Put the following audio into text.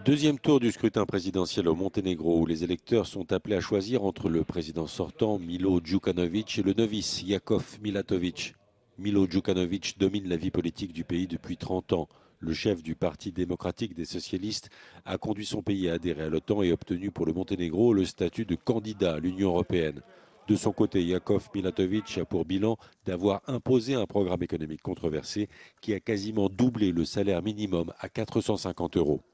Deuxième tour du scrutin présidentiel au Monténégro où les électeurs sont appelés à choisir entre le président sortant Milo Djukanovic et le novice Jakov Milatovic. Milo Djukanovic domine la vie politique du pays depuis 30 ans. Le chef du Parti démocratique des socialistes a conduit son pays à adhérer à l'OTAN et obtenu pour le Monténégro le statut de candidat à l'Union européenne. De son côté, Jakov Milatovic a pour bilan d'avoir imposé un programme économique controversé qui a quasiment doublé le salaire minimum à 450 euros.